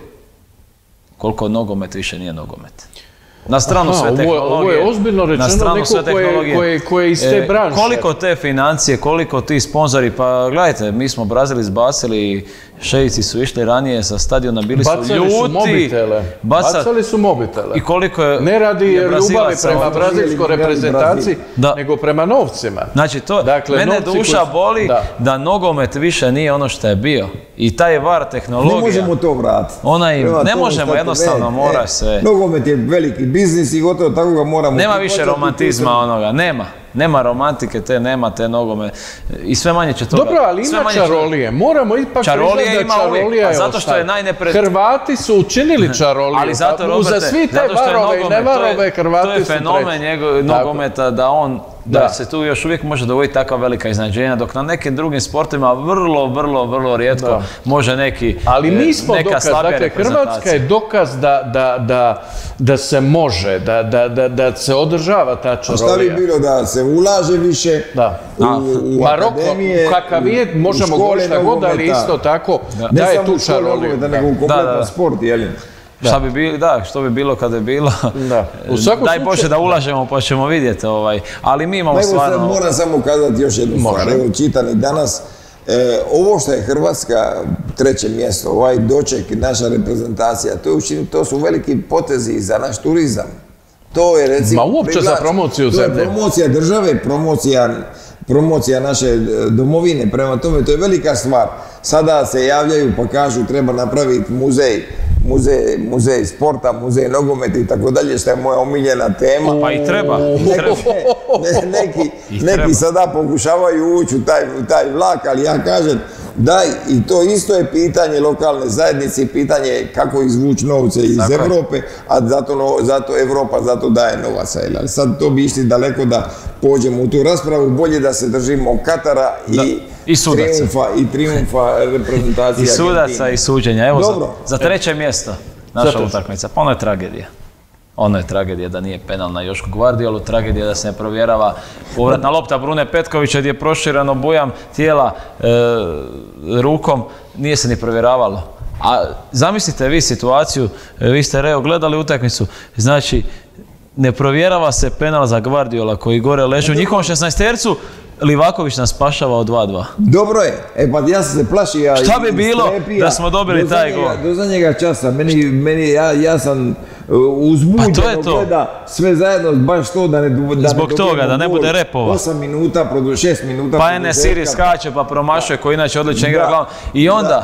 koliko nogomet više nije nogomet. Na stranu Aha, sve tehnologije. Ovo je ozbiljno rečeno neko koje, koje, koje iz te branše. Koliko te financije, koliko ti sponzori, pa gledajte, mi smo Brazil izbacili, šeici su išli ranije sa stadiona, bili su bacali ljuti. Su mobitele. Baca... Bacali su mobitele. I koliko je... Ne radi ljubavi prema brazilskoj reprezentaciji, da. nego prema novcima. Znači, to, dakle, mene duša koji... boli da. da nogomet više nije ono što je bio. I taj var tehnologija... Ne možemo to vratiti. Onaj, ne možemo, jednostavno ne, mora ne. se... Nogomet je veliki biznis i gotovo tako ga moramo... Nema više romantizma onoga, nema. Nema romantike, te nema te nogome. I sve manje će to... Dobro, ali ima čarolije. Moramo ipak priznati da čarolija je zato što je najnepred... Hrvati su učinili čarolije. Ali zato, Roberte, za svi te varove i nevarove Hrvati su to je fenomen njegov, nogometa da on... Da. da se tu još uvijek može dogoditi takva velika iznenađenja, dok na nekim drugim sportima vrlo, vrlo, vrlo rijetko da. može neki Ali mi smo dokaz, dakle, Hrvatska je dokaz da, da, da, da se može, da, da, da, da se održava ta čarolija. A šta bi bilo da se ulaže više da. u, u Maroko, akademije, kakav je, možemo govoriti šta god, ali isto tako da, da je tu čarolija. Da, nego u kompletan sport, jel? Da. Šta bi bilo, da, što bi bilo kada je bilo. Da. U svakom Daj Bože da ulažemo pa ćemo vidjeti. Ovaj. Ali mi imamo Evo stvarno... Sad moram samo kazati još jednu stvar. Evo čitam i danas. E, ovo što je Hrvatska treće mjesto, ovaj doček, naša reprezentacija, to, je, to su veliki potezi za naš turizam. To je recimo... Ma uopće za promociju zemlje. To je promocija države, promocija... promocija naše domovine, prema tome to je velika stvar. Sada se javljaju pa kažu treba napraviti muzej, muzej, muzej sporta, muzej nogometa i tako dalje, što je moja omiljena tema. Pa i treba. Neki, ne, neki, neki sada pokušavaju ući u taj, u taj vlak, ali ja kažem daj, i to isto je pitanje lokalne zajednice, pitanje kako izvući novce iz Tako Evrope, a zato, zato Evropa zato daje novaca. Sad to bi išli daleko da pođemo u tu raspravu, bolje da se držimo Katara i, I triumfa, i triumfa reprezentacije I sudaca Argentine. I suđenja. Evo Dobro. za, za treće mjesto naša utakmica. Pa ono je tragedija. Ono je tragedija da nije penal na Jošku Gvardiolu, tragedija da se ne provjerava povratna lopta Brune Petkovića gdje je prošireno bujam tijela e, rukom, nije se ni provjeravalo. A zamislite vi situaciju, vi ste Reo gledali utakmicu, znači ne provjerava se penal za Gvardiola koji gore leži u njihovom šesnaestercu, Livaković nas spašava od dva dva. Dobro je, e pa ja sam se plašio. Šta bi bilo da smo dobili taj gol? Do zadnjega časa, meni, meni ja, ja sam uzbuđeno pa gleda sve zajedno, baš to da ne da Zbog ne toga, da ne bude repova. osam minuta, šest minuta. Pa Enes Siri skače pa promašuje koji inače odlično igra glavom. I onda,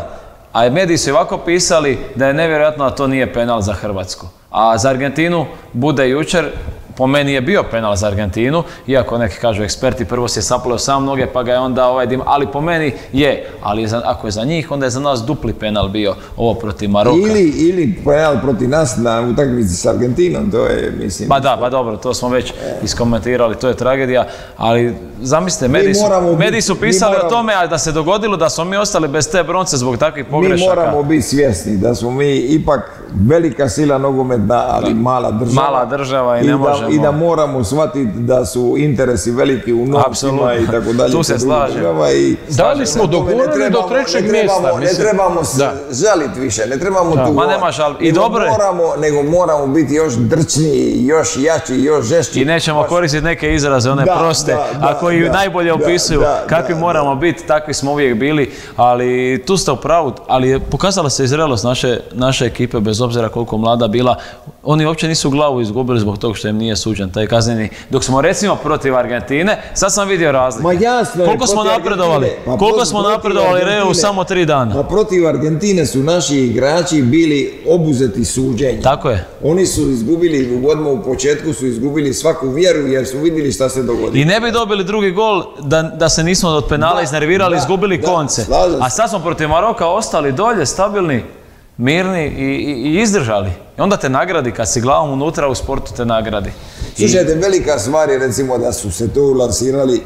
a mediji su ovako pisali da je nevjerojatno da to nije penal za Hrvatsku. A za Argentinu bude jučer, po meni je bio penal za Argentinu, iako neki kažu eksperti, prvo se je saplio sam noge pa ga je onda ovaj dim, ali po meni je, ali za, ako je za njih, onda je za nas dupli penal bio ovo protiv Maroka. Ili, ili penal protiv nas na utakmici s Argentinom, to je, mislim... Pa da, pa dobro, to smo već iskomentirali, to je tragedija, ali zamislite, mediji su, mediji su pisali moramo, o tome, a da se dogodilo da smo mi ostali bez te bronce zbog takvih pogrešaka. Mi moramo biti svjesni da smo mi ipak velika sila nogometna, ali da. mala država. Mala država i ne da, možemo... I da moramo shvatiti da su interesi veliki u novcima i tako dalje. Tu se slažem. Da li smo dogovorili do trećeg mjesta? Ne trebamo žaliti više, ne trebamo tu... Ma nema žal, i dobro je. Nego moramo biti još drčniji, još jači, još žešći. I nećemo koristiti neke izraze, one proste, a koji najbolje opisuju kakvi moramo biti, takvi smo uvijek bili, ali tu ste u pravu, ali pokazala se zrelost naše ekipe, bez obzira koliko mlada bila. Oni uopće nisu glavu izgubili zbog toga što im nije suđen taj kazneni. Dok smo recimo protiv Argentine, sad sam vidio razliku. Ma jasno je, koliko smo napredovali? Pa koliko smo napredovali Reu u samo tri dana? Pa protiv Argentine su naši igrači bili obuzeti suđenjem. Tako je. Oni su izgubili, odmah u početku su izgubili svaku vjeru jer su vidjeli šta se dogodilo. I ne bi dobili drugi gol da, da se nismo od penala iznervirali, izgubili da, konce. Da, a sad smo protiv Maroka ostali dolje, stabilni, mirni i, i, i izdržali. I onda te nagradi, kad si glavom unutra u sportu te nagradi. Slušajte, velika stvar je recimo da su se tu lansirali,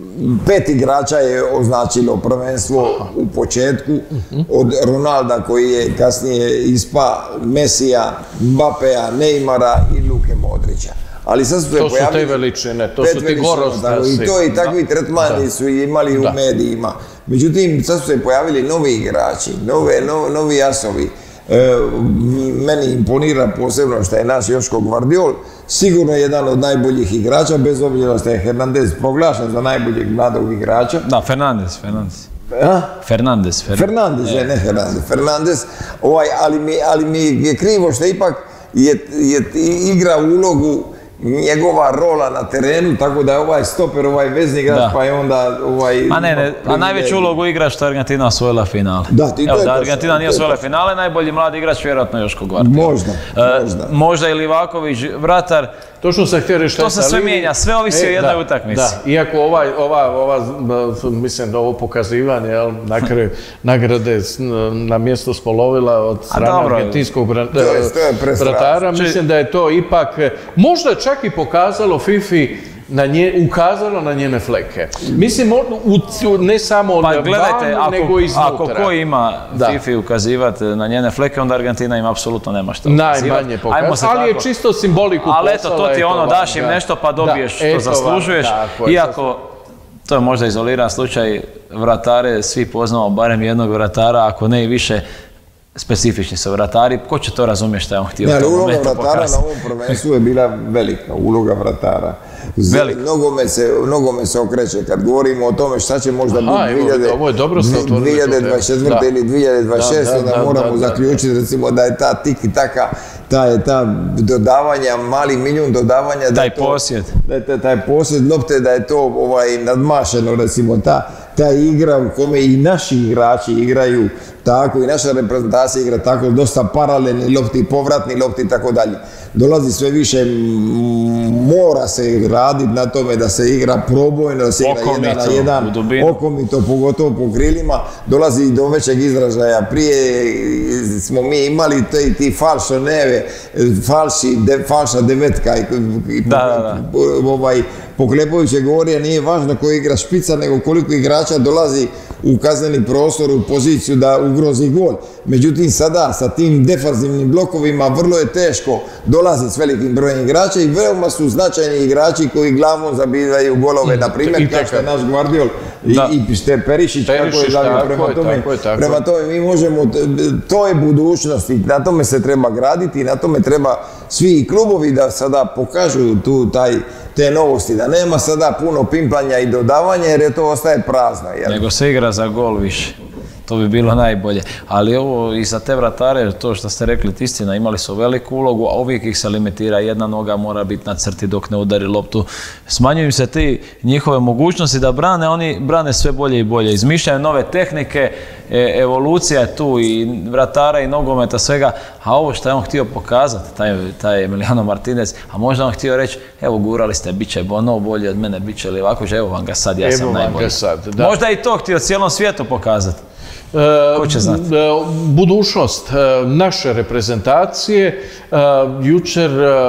pet igrača je označilo prvenstvo u početku, od Ronalda koji je kasnije ispa, Mesija, Mbapea, Neymara i Luke Modrića. Ali sad su se to su pojavili, te veličine, to su ti gorostasi. I to i takvi tretmani su imali u medijima. Međutim, sad su se pojavili novi igrači, nove, no, novi asovi. E, meni imponira posebno što je naš Joško Gvardiol, sigurno jedan od najboljih igrača, bez obzira što je Hernandez proglašen za najboljeg mladog igrača. Da, Fernandez, Fernandez. A? Fernandez, Fer... Fernandez, je, ne Hernandez, Fernandez, ovaj, ali, mi, ali mi je krivo što ipak je, je igra ulogu njegova rola na terenu, tako da je ovaj stoper, ovaj vezni igrač, pa je onda ovaj... Ma ne, ne, a najveću ulogu igra što je Argentina osvojila finale. Da, ti to Evo, je da to Argentina nije osvojila finale, najbolji mladi igrač vjerojatno Joško Gvardiol. Možda, e, možda. Možda i Livaković, vratar. Točno sam htio reći. To se sve mijenja, sve ovisi e, o jednoj utakmici. Da, iako ovaj, ova, ova, mislim da ovo pokazivanje, jel, na kraju nagrade na mjesto spolovila od strane argentinskog vratara, mislim da je to ipak, možda čak i pokazalo Fifi, na nje, ukazalo na njene fleke. Mislim, u, ne samo pa, gledajte, vanu, ako, nego iznutra. Ako ko ima da. Fifi ukazivati na njene fleke, onda Argentina im apsolutno nema što ukazivati. Najmanje pokazati, ali tako. Je čisto simboliku poslala. Ali eto, to ti ono, vam, daš im da. Nešto pa dobiješ da, što zaslužuješ. Vam, iako, to je možda izoliran slučaj, vratare, svi poznamo barem jednog vratara, ako ne i više, specifični su vratari, ko će to razumjeti šta je on htio ne, u tom momentu pokazati? Uloga vratara na ovom prvenstvu je bila velika, uloga vratara. Mnogome se, mnogome se okreće, kad govorimo o tome šta će možda Aha, biti dvije hiljade dvadeset četvrte ili dvije hiljade dvadeset šeste, da, da, da moramo da, da, zaključiti da. Recimo da je ta tiki taka, ta je ta dodavanja, mali milijun dodavanja, taj da to, posjed, da je taj posjed lopte, da je to ovaj, nadmašeno, recimo ta, ta igra u kome i naši igrači igraju tako, i naša reprezentacija igra tako, dosta paralelni lopti, povratni lopti i tako dalje. Dolazi sve više, mora se raditi na tome da se igra probojno, da se igra okomito, jedan na jedan, okomito, pogotovo po krilima, dolazi do većeg izražaja. Prije smo mi imali te, ti falšoneve, falši, de, falša devetka i, i da, da, da. Ovaj, Poklepović je govorio, nije važno ko igra špica, nego koliko igrača dolazi u kazneni prostor, u poziciju da ugrozi gol. Međutim, sada sa tim defanzivnim blokovima vrlo je teško dolaziti s velikim brojem igrača i veoma su značajni igrači koji glavom zabivaju golove, na primjer, kao što je naš Gvardiol i, i Šte Perišić, kako je zabio prema tome. Tako je, tako prema tome, mi možemo, to je budućnost i na tome se treba graditi i na tome treba svi klubovi da sada pokažu tu taj te novosti, da nema sada puno pimplanja i dodavanja jer je to ostaje prazno. Jer... Nego se igra za gol više. to bi bilo najbolje. Ali ovo i za te vratare, to što ste rekli, istina, imali su veliku ulogu, a uvijek ih se limitira, jedna noga mora biti na crti dok ne udari loptu. Smanjuju im se ti njihove mogućnosti da brane, oni brane sve bolje i bolje. Izmišljaju nove tehnike, e, evolucija je tu i vratara i nogometa, svega, a ovo što je on htio pokazati, taj, taj Emiliano Martinez, a možda on htio reći, evo gurali ste, bit će ono bolje od mene, bit će li ovako, evo vam ga sad, ja evo sam najbolji. Sad, da. Možda i to htio cijelom svijetu pokazati. Ko će znati? Budućnost naše reprezentacije. Jučer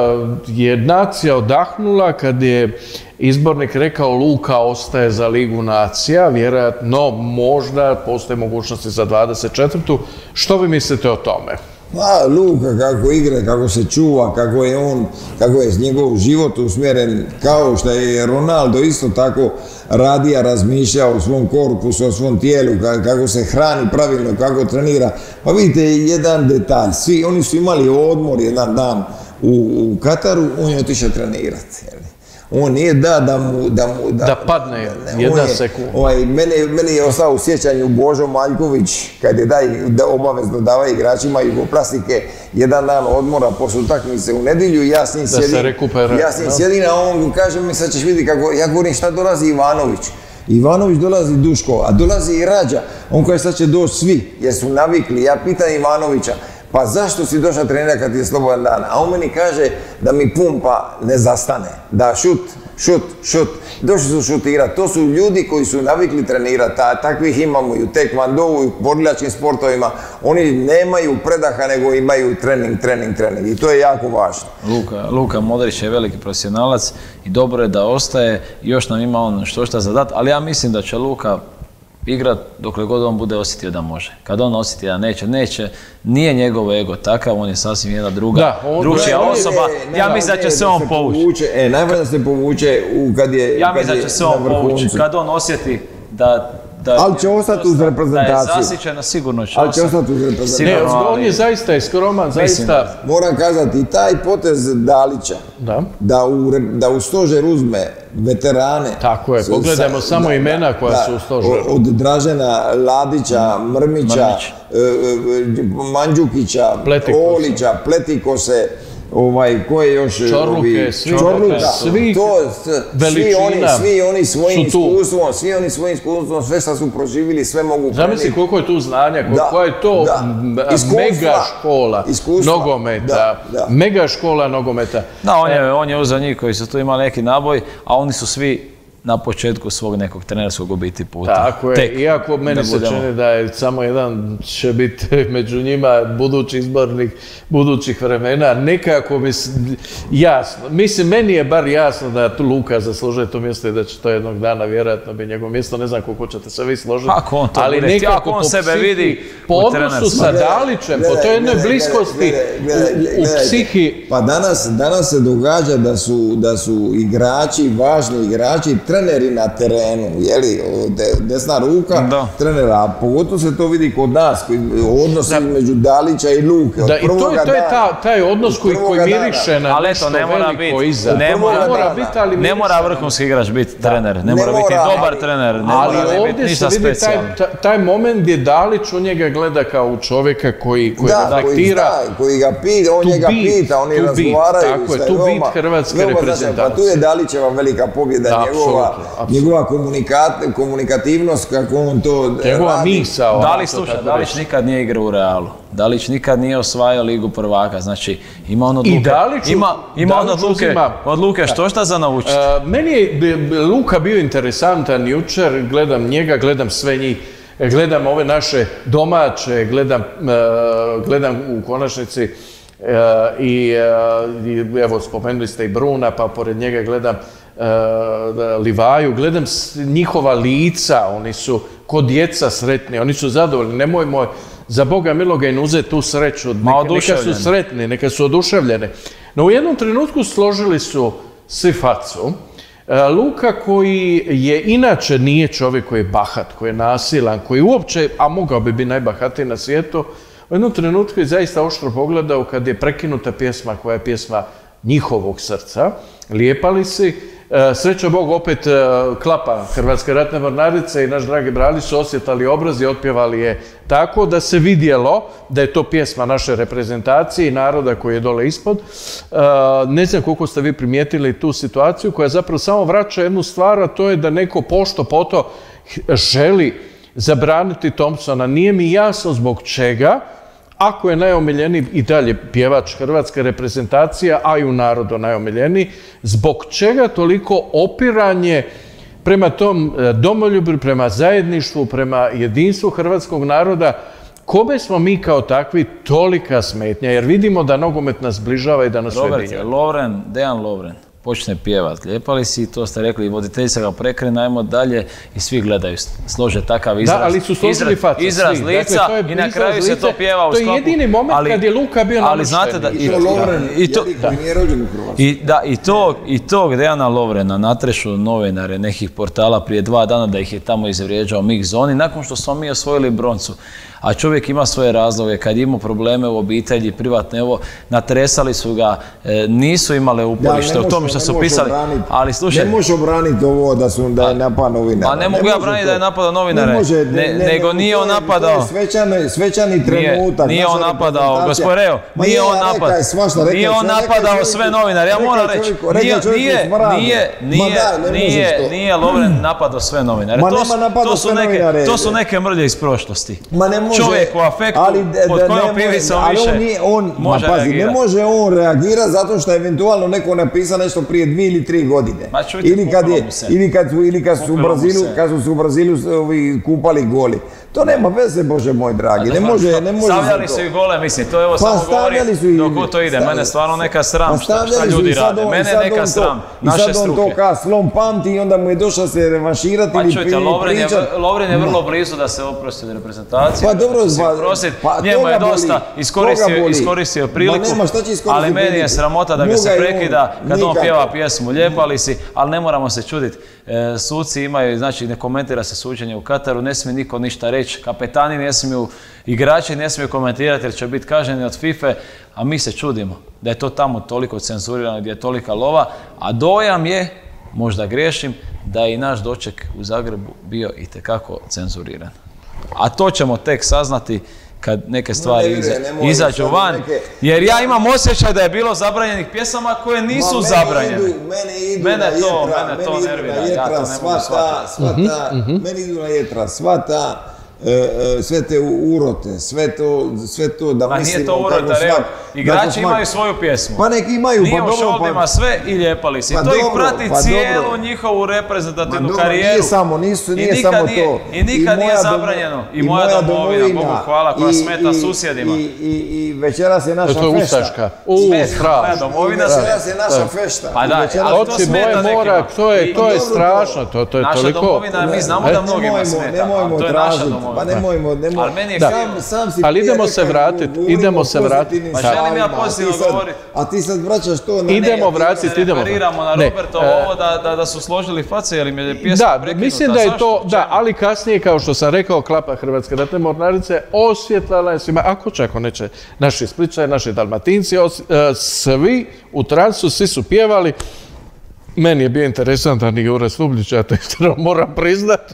je nacija odahnula kad je izbornik rekao Luka ostaje za Ligu nacija, vjerojatno možda postoje mogućnosti za dvadeset četvrtu. Što vi mislite o tome? Pa, Luka kako igra, kako se čuva, kako je on, kako je njegov život usmjeren, kao što je Ronaldo isto tako radija, razmišljao o svom korpusu, o svom tijelu, kako se hrani pravilno, kako trenira. Pa vidite, jedan detalj, svi oni su imali odmor jedan dan u, u Kataru, on je otišao trenirati. On nije da da mu... Da, mu, da, da padne jedna sekunda. Ovaj, mene, mene je ostao u sjećanju Božo Maljković, kad je daj, da obavezno dava igračima Jugoplastike jedan dan odmora posle utakmice u nedjelju i ja s njim sjedim. Ja s njim sjedim, a on kaže mi, sad ćeš vidjeti kako... Ja govorim, šta dolazi Ivanović? Ivanović dolazi Duško, a dolazi i Rađa. On kaže, sad će doći svi, jer su navikli. Ja pitam Ivanovića, pa zašto si došao trenirati kad ti je slobodan dan? A on meni kaže da mi pumpa ne zastane, da šut, šut, šut. Došli su šutirati. To su ljudi koji su navikli trenirati. Takvih imamo i u tekvandovu i u borilačkim sportovima. Oni nemaju predaha, nego imaju trening, trening, trening. I to je jako važno. Luka, Luka Modrić je veliki profesionalac i dobro je da ostaje. Još nam ima on što šta zadat, ali ja mislim da će Luka igrat dokle god on bude osjetio da može. Kad on osjeti da neće, neće, nije njegov ego takav, on je sasvim jedna druga, drugčija osoba. Ja mislim da će se on povući. E, najbolje da se povuče kad je Ja mislim da će se on povući. Kad on osjeti da... Ali će ostati uz reprezentaciju. Da je zasićena, sigurno će ostati. Ali će ostati uz reprezentaciju. Ne, on je zaista iskroman, zaista... Moram kazati, i taj potez Dalića, da u stožer uzme veterane. Tako je, pogledajmo samo imena koja su u stožeru. Od Dražena, Ladića, Mrmića, Mandžukića, Olića, Pletikose, ovaj, ko je još... Čorluke, svih veličina svi oni svojim iskustvom, svi oni svojim iskustvom, sve što su proživili, sve mogu prenijeti. Zamisli koliko je tu znanja, koliko je to mega škola nogometa, mega škola nogometa. Da, on je uzeo njih koji su tu imali neki naboj, a oni su svi na početku svog nekog trenerskog obiti puta. Tako je, iako meni se čini da je samo jedan će biti među njima budući izbornik budućih vremena, nekako mi jasno, mislim, meni je bar jasno da tu Luka zaslužuje to mjesto i da će to jednog dana vjerojatno bi njegovo mjesto, ne znam koliko ćete se vi složiti, ali nekako po psihi, po odnosu sa Dalićem, po toj jednoj bliskosti u psihi. Pa danas se događa da su igrači, važni igrači, treneri na terenu, jeli, desna ruka trenera, a pogotovo se to vidi kod nas, odnos između Dalića i Luke. Da, i to je taj odnos koji miriše na nešto veliko iza. Ne mora vrhunski igrač biti trener, ne mora biti dobar trener, ne mora biti ništa specijalno. Taj moment gdje Dalić u njega gleda kao u čovjeka koji reflektira. Koji ga pita, on njega pita, oni razgovaraju. Tako je, tu bit hrvatske reprezentacije. Pa tu je Dalićeva velika pobjeda njegova. Njegova komunikativnost, kako on to radi. Njegova misao. Dalić nikad nije igrao u Realu. Dalić nikad nije osvajao Ligu prvaka. Znači, ima on od Luke. Ima on od Luke što šta za naučiti. Meni je Luka bio interesantan jučer. Gledam njega, gledam sve njih. Gledam ove naše domaće, gledam u konačnici i evo, spomenuli ste i Bruna, pa pored njega gledam Livaju, gledam njihova lica, oni su ko djeca sretni, oni su zadovoljni, nemojmo za Boga miloga im uzeti tu sreću, neka su sretni, neka su oduševljeni. No u jednom trenutku složili su svi facu. Luka koji je inače nije čovjek koji je bahat, koji je nasilan, koji uopće, a mogao bi biti najbahatiji na svijetu, u jednom trenutku je zaista oštro pogledao kad je prekinuta pjesma koja je pjesma njihovog srca, Lijepa li si, Sreća Bog, opet klapa Hrvatske ratne mornarice i naš dragi Brali su osjetali obraz i otpjevali je tako da se vidjelo da je to pjesma naše reprezentacije i naroda koji je dole ispod. Ne znam koliko ste vi primijetili tu situaciju koja zapravo samo vraća jednu stvar, a to je da neko pošto poto želi zabraniti Thompsona. Nije mi jasno zbog čega, ako je najomiljeniji i dalje pjevač hrvatske reprezentacije, a i u narodu najomiljeniji, zbog čega toliko opiranje prema tom domoljublju, prema zajedništvu, prema jedinstvu hrvatskog naroda? Kome smo mi kao takvi tolika smetnja? Jer vidimo da nogomet nas zbližava i da nas ujedinjuje. Robert, Lovren, Dejan Lovren počne pjevat, lijepali si, to ste rekli, voditeljica ga prekrene, ajmo dalje i svi gledaju, slože takav izraz. Da, ali su složili faca, izraz lica i na kraju se to pjeva u sklopu. To je jedini moment kad je Luka bio namješten. Ali znate da... I to Lovren, koji nije rođen u Hrvatskoj. Da, i tog Dejana Lovrena natrešu novinare nekih portala prije dva dana da ih je tamo izvrijeđao Mik Zoni, nakon što smo mi osvojili broncu. A čovjek ima svoje razloge, kad ima probleme u obitelji, privatne, evo, natresali su ga, nisu imale uporište u tome što su pisali, ali slušaj... Ne može obraniti ovo da su da je napad novinara. Pa ne mogu ja braniti da je napadao novinare, nego nije on napadao... Svečani trenutak. Nije on napadao, gospod Reo, nije on napadao, nije on napadao sve novinare, ja moram reći, nije, nije Lovren napadao sve novinare, to su neke mrlje iz prošlosti. Čovjek u afektu, pod kojom pivicom više može reagirati. Ne može on reagirati zato što je eventualno neko napisao nešto prije dvije ili tri godine. Ili kad su se u Brazilu kupali goli. To nema veze, Bože moj dragi. Ne može, ne može. Stavljali su ih gole, mislim, to evo samo govori dok to ide. Mene stvarno neka sram šta ljudi rade. Mene neka sram, naše struke. I sad on to kao slom pamti i onda mu je došao se revanširati ili pričati. Pa čujte, Lovren je vrlo blizu da se oprosti od reprezentacije. Pa dobro, njemu je dosta iskoristio priliku, ali meni je sramota da ga se prekida kad on pjeva pjesmu Lijepali si, ali ne moramo se čuditi. Suci imaju, znači ne komentira se suđenje u Kataru, ne smije niko ništa reći, kapetani ne smiju, igrači ne smiju komentirati jer će biti kažnjeni od FIFA, a mi se čudimo da je to tamo toliko cenzurirano, gdje je tolika lova, a dojam je, možda griješim, da je i naš doček u Zagrebu bio itekako cenzuriran. A to ćemo tek saznati kad neke stvari izađu van, jer ja imam osjećaj da je bilo zabranjenih pjesama koje nisu zabranjene. Mene to nervira, ja to ne mogu shvatiti. Meni idu na jetra, svata, sve te urote, sve to da mislimo... Ma nije to urota, evo, igrači imaju svoju pjesmu. Pa neki imaju, nije u šoldima sve i Lijepali si. To ih prati cijelu njihovu reprezentativnu karijeru. Nije samo, nije samo to. I nikad nije zabranjeno. I moja domovina, Bogu hvala, koja smeta susjedima. I večeras je naša fešta. To je ustaška. Moja domovina smeta. Večeras je naša fešta. Pa da, ali to smeta nekima. To je strašno, to je toliko... Naša domovina, mi znamo da mnogima smeta, ali to je naša domovina. Pa nemojmo, nemojmo. Ali meni je sam si ali idemo se vratiti, idemo se vratiti. Pa želim ja pozitivno govoriti. A ti sad vraćaš to na idemo vratiti, idemo. Referiramo na Robertovo ovo da su složili face, jer im je pjesma prekinuta. Da, mislim da je to, da, ali kasnije, kao što sam rekao, klapa Hrvatske ratne mornarice osvjetlala je svima, ako čako neće, naši Spličani, naši Dalmatinci, svi u transu, svi su pjevali. Meni je bio interesantan i Jure Slubljić, ja to isto moram priznat.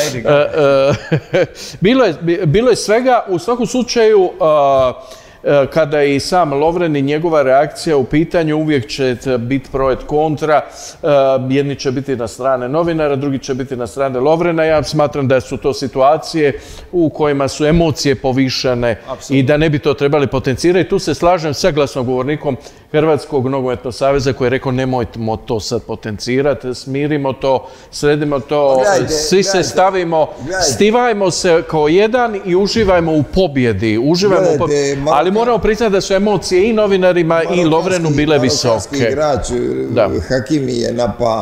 Bilo je svega, u svakom slučaju, kada je i sam Lovren i njegova reakcija u pitanju, uvijek će biti projekt kontra, jedni će biti na strane novinara, drugi će biti na strane Lovrena. Ja smatram da su to situacije u kojima su emocije povišene i da ne bi to trebali potencirati. Tu se slažem sa glasnogovornikom Hrvatskog nogometnog saveza koji je rekao nemojmo to sad potencirati, smirimo to, sredimo to, svi se stavimo, stivajmo se kao jedan i uživajmo u pobjedi, uživajmo u pobjedi. Ali moramo priznati da su emocije i novinarima i Lovrenu bile visoke. Marokkanski igrač Hakimi je napao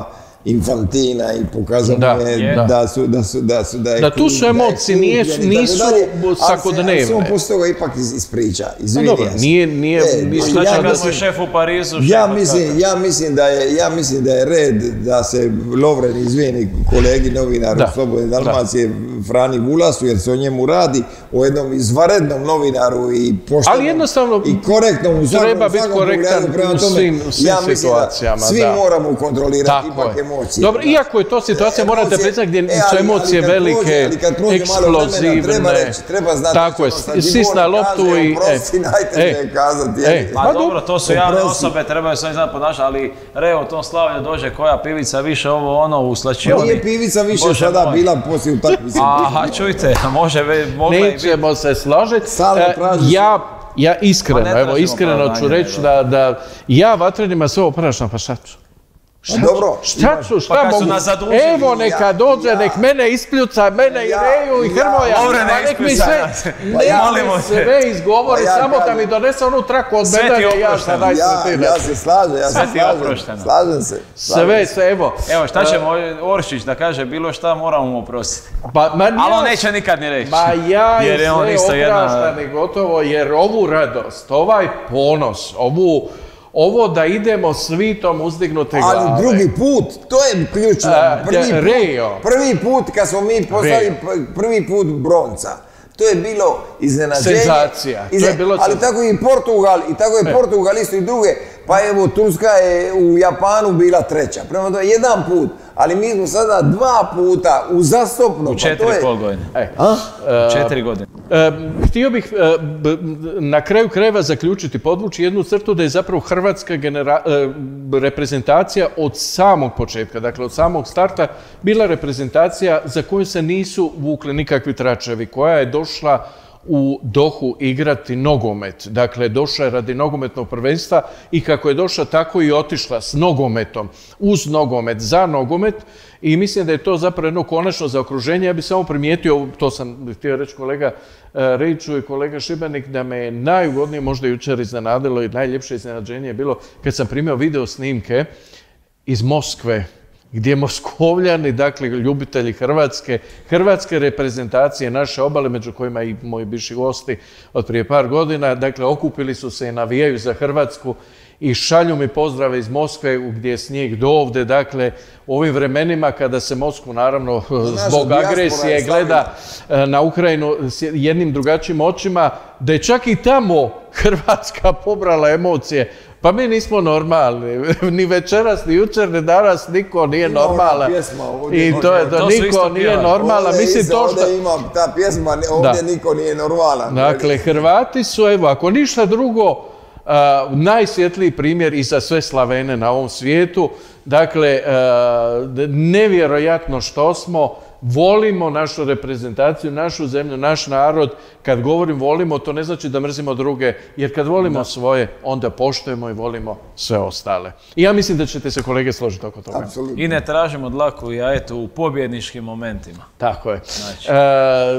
Infantina i pokazao Da, je je. da su, da su, da su, da je Da tu su klub, da je emocije, nije- kupljen i tako nisu dalje, ali se- svakodnevne. Ali se on poslije toga ipak iz- ispriča, Pa izvinio dobro, se. nije, nije, E, ništa Šta ja će kad mislim- mu je šef u Parizu? šef Ja od mislim, kako? ja mislim da je, ja mislim da je red da se Lovren izvijeni kolegi novinaru Da, Slobodne Dalmacije Frani Gulasu, jer se o njemu radi, o jednom izvanrednom novinaru i poštenom Ali jednostavno i korektnom u svakom, treba biti svakom korektan pogledu. Prema u tome, svim- u svim ja mislim da situacijama, svi da. moramo kontrolirati Tako ipak je. emocije. Dobro, iako je to situacija, morate Emocije- priznati gdje e, su ali- emocije ali kad prođe- velike, ali kad prođe malo vremena, eksplozivne. Treba reći, treba znati. Tako je, ono što sis na Dibor loptu kaže, i... oprosti, najteže je kazati, e, je. Pa Ma dobro, to su javne oprosti. osobe, trebaju se znati ponašati, ali Reo u tom slavlju dođe koja pivica više ovo ono u Pa slačioni. nije pivica više Bože sada moj. bila poslije utakmice. Aha, čujte, može, ve- mogla i biti. Nećemo se složiti. Stalno E, traži se- ja, ja iskreno, Pa ne evo, tražimo iskreno ću opravdanje, reći nego- da, da ja vatrenima sve oprašam, pa šta ću? Šta, A dobro, ću, šta ću, šta Pa kad su mogu? nas zadužili, Evo neka ja- dođe, ja- nek mene ispljuca, mene i Ja- Reju i ja- Hrvoja, Lovre, ne pa nek mi ispljuca sve, nas. nek Pa ja- mi molimo te. sve izgovori, Pa ja samo da kažem- mi donese onu traku od Sve ti medalje, ja oprošteno. sam Ja, najsretniji. ja se slažem, ja se Sve ti slažem. oprošteno. Slažem se. slažem Sve, se. sve, evo. Evo, šta E, će moj Oršić da kaže bilo šta, moramo mu oprostiti. Pa, ma, Ali on ja- neće nikad ni reći. Ma ja Jer je on sve isto jedna... opraštani gotovo, jer ovu radost, ovaj ponos, ovu, ovo da idemo svitom uzdignute glave. Ali drugi put, to je ključno. A, Prvi da, put, Rejo. prvi put kad smo mi poslali Rejo. pr- prvi put bronca. To je bilo iznenađenje. Senzacija, to je bilo Ali senzacija. tako i Portugal, i tako je Portugal isto i druge. Pa evo, Turska je u Japanu bila treća. Prema tome, jedan put. Ali mi smo sada dva puta uzastopno. U pa četiri to je- i pol godine. E, A? Četiri godine. E, htio bih e, b- na kraju krajeva zaključiti, podvući jednu crtu da je zapravo hrvatska genera- e, reprezentacija od samog početka, dakle od samog starta, bila reprezentacija za koju se nisu vukli nikakvi tračevi, koja je došla u Dohu igrati nogomet. Dakle, došla je radi nogometnog prvenstva i kako je došla, tako i otišla s nogometom, uz nogomet, za nogomet i mislim da je to zapravo jedno konačno zaokruženje. Ja bih samo primijetio, to sam htio reći kolega e, Rejču i kolega Šibenik, da me je najugodnije možda jučer iznenadilo i najljepše iznenađenje je bilo kad sam primio video snimke iz Moskve, gdje Moskovljani, dakle ljubitelji Hrvatske, hrvatske reprezentacije, naše obale, među kojima i moji bivši gosti od prije par godina, dakle okupili su se i navijaju za Hrvatsku i šalju mi pozdrave iz Moskve gdje je snijeg do ovdje, dakle u ovim vremenima kada se Moskvu naravno zbog dijaspora agresije je gleda e, na Ukrajinu s jednim drugačijim očima, da je čak i tamo Hrvatska pobrala emocije. Pa mi nismo normalni, ni večeras, ni jučer, ni danas, niko nije Ima ona normalan. pjesma ovdje, I to je to, to su niko isto nije pjevali. normalan. Ovdje Mislim iza, to što... ovdje ima ta pjesma, ne- ovdje Da. niko nije normalan. Dakle, Hrvati su, evo, ako ništa drugo, a, najsvjetliji primjer i za sve Slavene na ovom svijetu. Dakle, a, nevjerojatno što smo, volimo našu reprezentaciju, našu zemlju, naš narod. Kad govorim volimo, to ne znači da mrzimo druge, jer kad volimo svoje, onda poštujemo i volimo sve ostale. I ja mislim da ćete se kolege složiti oko toga. Apsolutno. I ne tražimo dlaku i jajetu u pobjedničkim momentima. Tako je. Znači. E,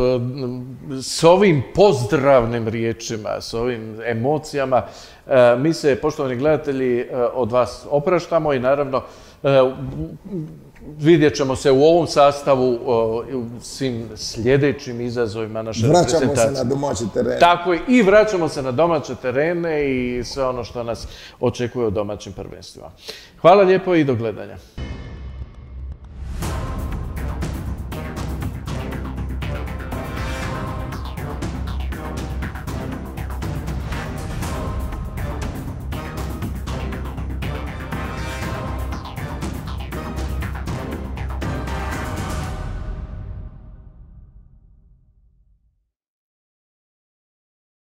d- s ovim pozdravnim riječima, s ovim emocijama, e, mi se, poštovani gledatelji, e, od vas opraštamo i naravno e, vidjet ćemo se u ovom sastavu o, i u svim sljedećim izazovima naše Vraćamo se reprezentacije. na domaći teren. Tako je, i vraćamo se na domaće terene i sve ono što nas očekuje u domaćim prvenstvima. Hvala lijepo i do gledanja.